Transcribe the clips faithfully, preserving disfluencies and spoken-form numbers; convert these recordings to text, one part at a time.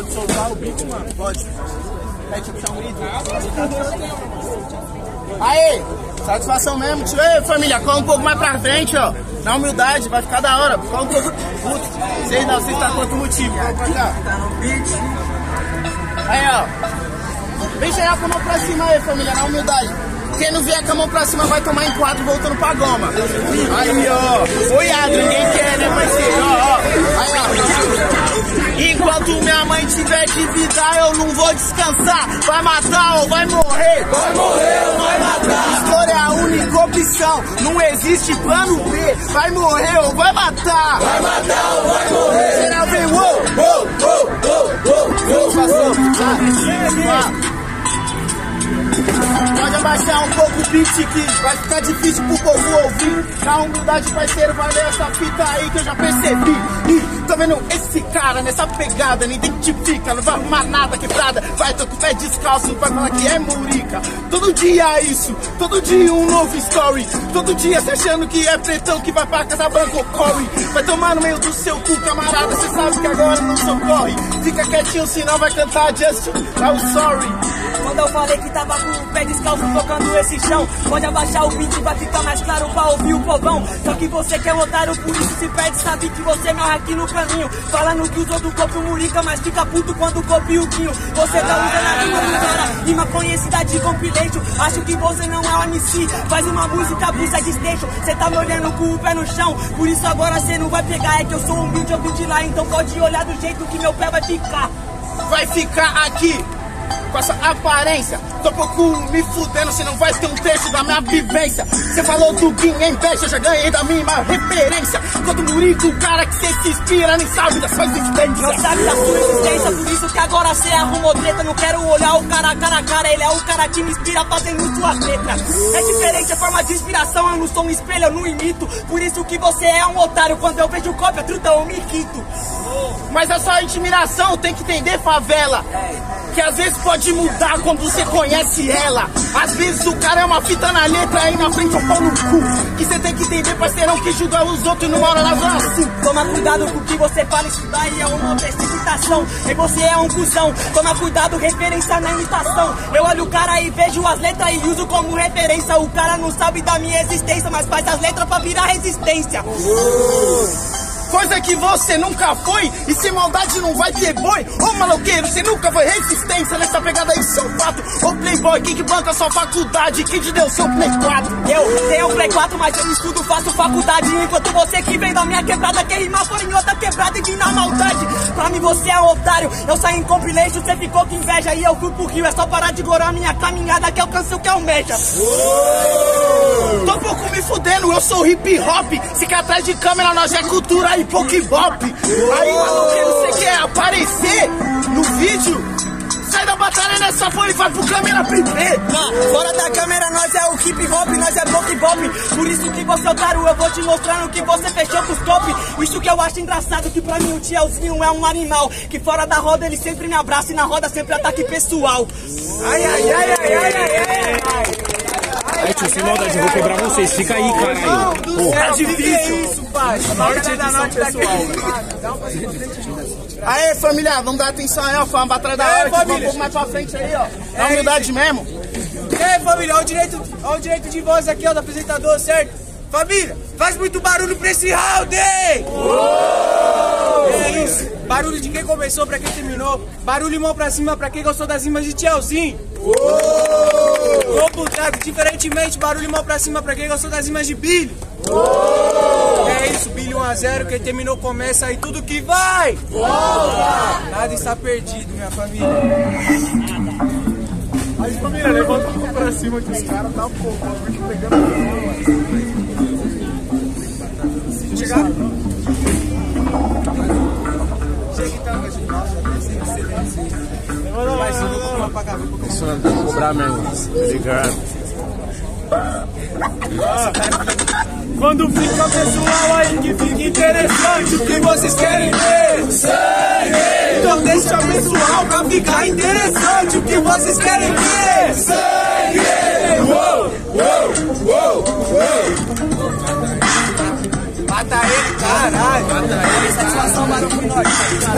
Pode soltar o bico, mano? Pode. É tipo, puxar um grito. Aê! Satisfação mesmo, tio. Ei, família, cola um pouco mais pra frente, ó. Na humildade, vai ficar da hora. Cola um pouco. Putz, vocês não, vocês estão com outro motivo. Vamos pra cá. Aí, ó. Vem chegar com a mão pra cima aí, família, na humildade. Quem não vier com a mão pra cima vai tomar em quatro voltando pra goma. Aí, ó. Oi, Adro, ninguém quer, né, parceiro? Ó, ó. Aí, ó. Enquanto minha mãe tiver de vida, eu não vou descansar. Vai matar ou vai morrer? Vai morrer ou vai matar? História é a única opção. Não existe plano B. Vai morrer ou vai matar? Vai matar ou vai morrer? Será bem, uou, uou, uou, uou, uou. Passou. Ah, pode abaixar um pouco o beat que vai ficar difícil pro povo ouvir. Na humildade, parceiro, vai ler essa fita aí que eu já percebi. Ih, tô vendo esse cara nessa pegada, não identifica, não vai arrumar nada quebrada. Vai, tô com o pé descalço, não vai falar que é murica. Todo dia é isso, todo dia um novo story. Todo dia cê achando que é pretão que vai pra casa branca ou corre. Vai tomar no meio do seu cu, camarada, cê sabe que agora não socorre. Fica quietinho, senão vai cantar Just I'm sorry. Quando eu falei que tava com o pé descalço tocando esse chão, pode abaixar o beat, vai ficar mais claro pra ouvir o povão. Só que você que é um otário, por isso se perde, sabe que você morre aqui no caminho. Falando que os outros copiam o Murica, mas fica puto quando copia o Guinho. Você tá usando a rima do cara, rima conhecida de compilation. Acho que você não é um M C, faz uma música bucha de station. Cê tá me olhando com o pé no chão, por isso agora cê não vai pegar. É que eu sou humilde, eu vim de lá, então pode olhar do jeito que meu pé vai ficar. Vai ficar aqui com essa aparência, tô pouco me fudendo, você não vai ter um terço da minha vivência. Você falou do Guim, é inveja, eu já ganhei da minha referência. Todo Murica, o cara que cê se inspira, nem sabe da sua existência. Não sabe da sua existência, por isso que agora cê arrumou treta. Não quero olhar o cara cara a cara, ele é o cara que me inspira fazendo suas letras. É diferente a forma de inspiração, eu não sou um espelho, eu não imito. Por isso que você é um otário, quando eu vejo cópia, truta, eu me irrito. Mas a sua admiração tem que entender, favela, que às vezes pode mudar quando você conhece ela. Às vezes o cara é uma fita na letra, aí na frente eu pau no cu. Que você tem que entender, parceirão, que julga os outros e não mora na zona sul. Toma cuidado com o que você fala, isso daí é uma precipitação. E você é um cuzão, toma cuidado, referência na imitação. Eu olho o cara e vejo as letras e uso como referência. O cara não sabe da minha existência, mas faz as letras pra virar resistência. uh. Coisa que você nunca foi, e sem maldade não vai ter boi. Ô maloqueiro, você nunca foi resistência nessa pegada aí, seu fato. Ô playboy, quem que banca sua faculdade? Quem te deu seu play quatro? Eu tenho play quatro, mas eu estudo, faço faculdade. Enquanto você que vem da minha quebrada quer rimar for em outra quebrada e vir na maldade. Pra mim você é um otário, eu saí em compilation, você ficou com inveja. E eu fui pro Rio, é só parar de gorar minha caminhada que alcancei o que almeja. uh. Tô pouco me fudendo, eu sou hip hop. Se que atrás de câmera nós é cultura e pokebop. Aí, maloqueiro, você quer aparecer no vídeo? Sai da batalha nessa folha e vai pro câmera primeiro. Fora da câmera nós é o hip hop, nós é pokebop. Por isso que você, otário, eu vou te mostrando que você fechou pros top. Isso que eu acho engraçado, que pra mim o Tielzinho é um animal. Que fora da roda ele sempre me abraça e na roda sempre ataque pessoal. Ai, ai, ai, ai, ai, ai, ai. Aí, tio, sem maldade, eu vou quebrar vocês. Fica aí, caralho. Porra. É difícil isso, pai. Norte edição pessoal. Aê, família, vamos dar atenção aí, ó. Foi uma batalha da hora. Vamos um pouco mais pra frente aí, ó. Na humildade mesmo. E aí, família, olha o direito, olha o direito de voz aqui, ó, do apresentador, certo? Família, faz muito barulho pra esse round! Uou! É isso. Barulho de quem começou pra quem terminou. Barulho mão pra cima pra quem gostou das rimas de Tielzinho. Vou pro trago, diferentemente, barulho mão pra cima pra quem gostou das rimas de Billy. Uou! É isso, Billy um a zero, quem terminou começa e tudo que vai! Volta! Nada está perdido, minha família. Aí, família, levanta um pouco pra cima que os caras tá um pouco pegando. Chegar? Chega então, mas mais um, vou cobrar pra cá. Isso não tem que cobrar mesmo. Obrigado. Ah, quando fica pessoal aí que fica interessante, o que vocês querem ver? Sangue! Então deixa pessoal pra ficar interessante, o que vocês querem ver? Sangue! Uou, uou, uou, uou! Mata ele, cara! Caralho. Satisfação, Barão pro Norte.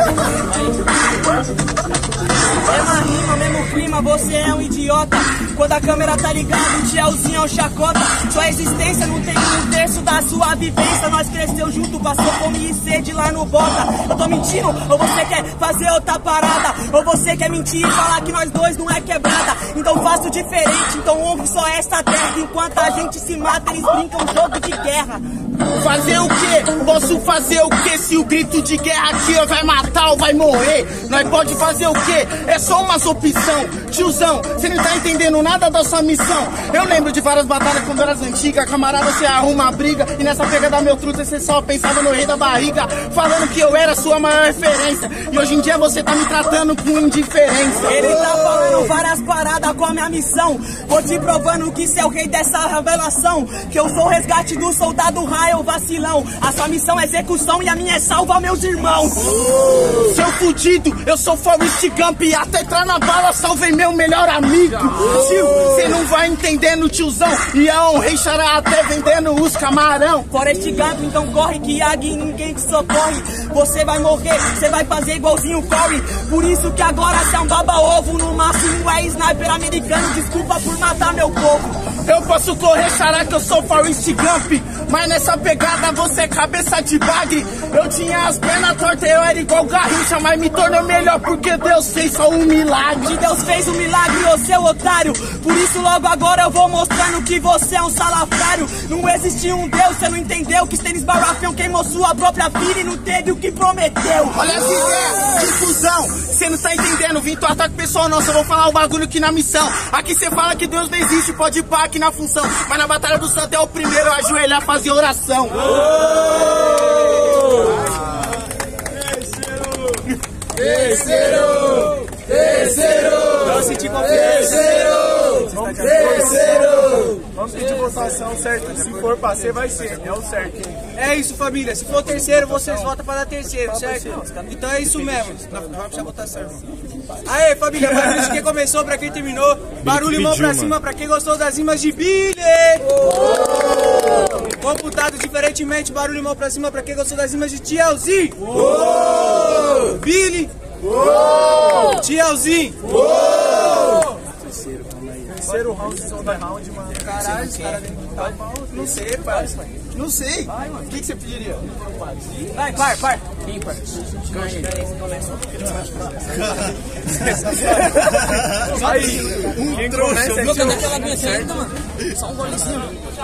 Mesma rima, mesmo clima, você é um idiota. Quando a câmera tá ligada, o Tielzinho é um chacota. Sua existência não tem um terço da sua vivência. Nós cresceu junto, passou fome e sede lá no Bota. Eu tô mentindo, ou você quer fazer outra parada? Ou você quer mentir e falar que nós dois não é quebrada? Então faço diferente, então ouve só esta terra. Enquanto a gente se mata, eles brincam jogo de guerra. Fazer o quê? Posso fazer o quê? Se o grito de guerra aqui ó, vai matar ou vai morrer? Nós pode fazer o quê? É só umas opção. Tiozão, você não tá entendendo nada da sua missão. Eu lembro de várias batalhas quando eras antigas. Camarada, você arruma a briga. E nessa pegada meu truta, você só pensava no rei da barriga. Falando que eu era sua maior referência. E hoje em dia você tá me tratando com indiferença. Ele tá falando várias paradas com a minha missão. Vou te provando que você é o rei dessa revelação. Que eu sou o resgate do soldado raio vacilão. A sua missão é execução e a minha é salvar meus irmãos. Oh. Seu fudido, eu sou Forrest Gump. Até entrar na bala, salvei meu melhor amigo. Tio, você não vai entendendo, tiozão. E a honrei xará até vendendo os camarão. Forrest Gump, então corre que águia e ninguém te socorre. Você vai morrer, você vai fazer igualzinho o Corey. Por isso que agora você é um baba-ovo. No máximo é sniper americano. Desculpa por matar meu povo. Eu posso correr, xará, que eu sou Forrest Gump. Mas nessa pegada você é cabeça de bagre. Eu tinha as pernas tortas, eu era igual Garrincha. Mas me tornou melhor porque Deus fez só um milagre. Que Deus fez um milagre, ô seu otário. Por isso logo agora eu vou mostrando que você é um salafrário. Não existe um Deus, você não entendeu. Que Stannis Baratheon queimou sua própria filha e não teve o que prometeu. Olha essa ideia, confusão. Você não tá entendendo, vim tu ataque pessoal nosso. Eu vou falar o bagulho aqui na missão. Aqui você fala que Deus não existe, pode ir pá aqui na função. Mas na batalha do santo é o primeiro a ajoelhar, fazer oração. Terceiro! Terceiro! Vamos sentir terceiro! Terceiro! Vamos pedir votação, certo? Se for pra ser, vai ser. É o certo. É isso, família. Se for terceiro, vocês votam para dar terceiro, certo? Então é isso mesmo. Não, não vai puxar votação. Aê, família, barulho de quem começou pra quem terminou. Barulho mão pra cima pra quem gostou das rimas de Billy. Computado diferentemente, barulho mão pra cima pra quem gostou das rimas de Tielzinho. Billy. Tielzinho. Terceiro round, segundo round, mano. Caralho, os caras não sei, pai. Não sei. O que, que você pediria? Vai, par, par. Ímpar. Aí, quem começa é Cadê aquela aguinha ainda, mano? Só um golezinho.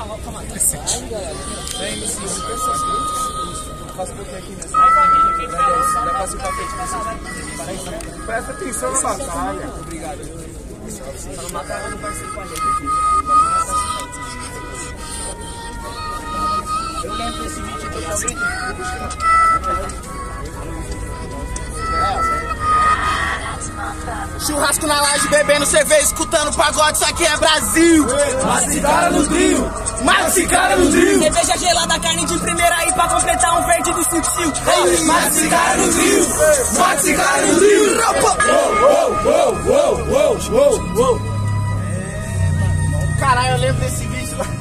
Faça um pouquinho aqui nessa. Aí, família, quem falou? Já passa o tapete nessa. Presta atenção na batalha. Obrigado. Só não mataram no parceiro com a gente aqui. Eu lembro desse vídeo aqui também. Churrasco na laje, bebendo cerveja, escutando pagode, isso aqui é Brasil. Mata esse cara no trio. Mata esse cara no trio. Cerveja gelada, carne de primeira aí pra completar um verde do sutil. Mata esse cara no trio. Mata esse cara no trio. Caralho, eu lembro desse vídeo lá.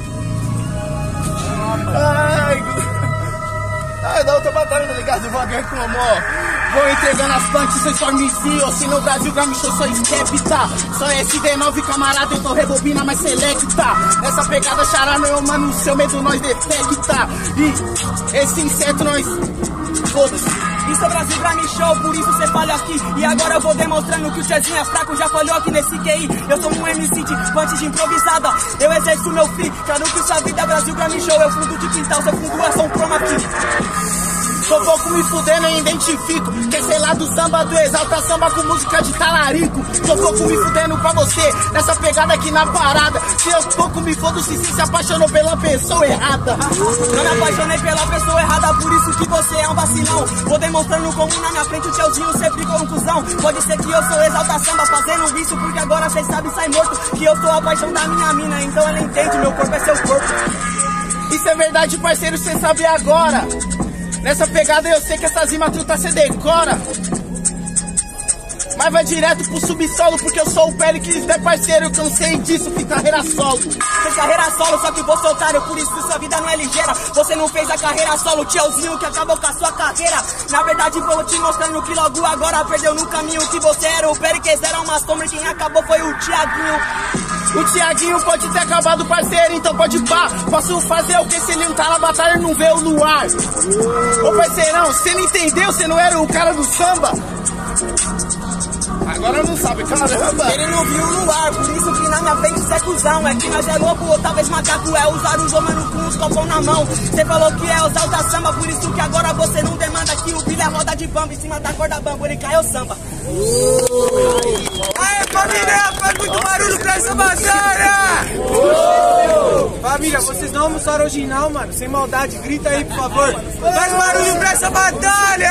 Ai, ai, da outra batalha, tá ligado? Vou reclamou. Vou entregando as punches, vocês só me viam. Se no Brasil Gamichou só esquepta. Só S D nove, camarada, eu tô rebobina, mas selecta. Essa pegada xará, meu mano, seu medo nós detecta. E esse inseto nós... Foda-se. Isso é Brasil Grammy Show, por isso cê falha aqui. E agora eu vou demonstrando que o Tchezinho é fraco, já falhou aqui nesse Q I. Eu sou um M C de punch de improvisada, eu exerço meu free. Claro que sua vida é Brasil Grammy Show, eu fundo de quintal, seu fundo é só um chroma key. Tô pouco me fudendo e identifico. Quer sei lá do samba, do exalta samba com música de talarico. Tô pouco me fudendo pra você, nessa pegada aqui na parada. Se eu pouco me fodo, se se apaixonou pela pessoa errada. Não me apaixonei pela pessoa errada, por isso que você é um vacilão. Vou demonstrando como na minha frente o Tcheuzinho sempre conclusão. Pode ser que eu sou exalta samba fazendo isso, porque agora cês sabem sai morto. Que eu sou a paixão da minha mina, então ela entende, meu corpo é seu corpo. Isso é verdade, parceiro, cê sabe agora. Nessa pegada eu sei que essas rimas truta cê decora. mas vai direto pro subsolo, porque eu sou o Pericles, é parceiro, eu cansei disso, fiz carreira solo. Fez carreira solo, só que você é otário, por isso que sua vida não é ligeira. Você não fez a carreira solo, tiozinho, que acabou com a sua carreira. Na verdade, vou te mostrando que logo agora perdeu no caminho que você era. O Pericles era uma sombra, quem acabou foi o Thiaguinho. O Thiaguinho pode ter acabado, parceiro, então pode pá. Posso fazer o que se ele não tá na batalha e não vê o luar. Ô parceirão, você não entendeu? Você não era o cara do samba? Agora não sabe, caramba. Ele não viu o luar, por isso que na minha frente cê é cuzão. É que nós é lobo ou talvez macaco, é usar os homens com os copão na mão. Cê falou que é usar o da samba, por isso que agora você não demanda que o Billy é roda de bamba em cima da corda bamba, ele caiu samba. Aê, família, faz muito barulho pra essa batalha! Família, vocês não almoçaram original, mano, sem maldade, grita aí, por favor. Faz barulho pra essa batalha!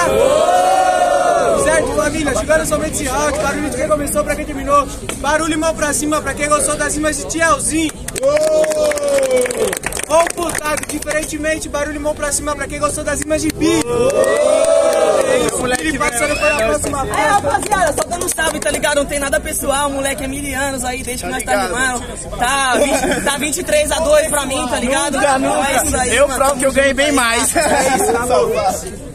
Certo, família, chegando somente esse round, barulho de quem começou pra quem terminou. Barulho e mão pra cima pra quem gostou das rimas de Tielzinho. Computado, diferentemente, barulho e mão pra cima pra quem gostou das rimas de Billy. É isso, moleque, passando para a próxima fase. É, rapaziada, só dando salve, tá ligado? Não tem nada pessoal, moleque é mil anos aí, desde que nós tá rimando. Tá, vinte, tá vinte e três a dois pra mim, tá ligado? Nunca, nunca. Então é isso aí, Eu mano. provo que eu ganhei bem mais. É isso, tá bom.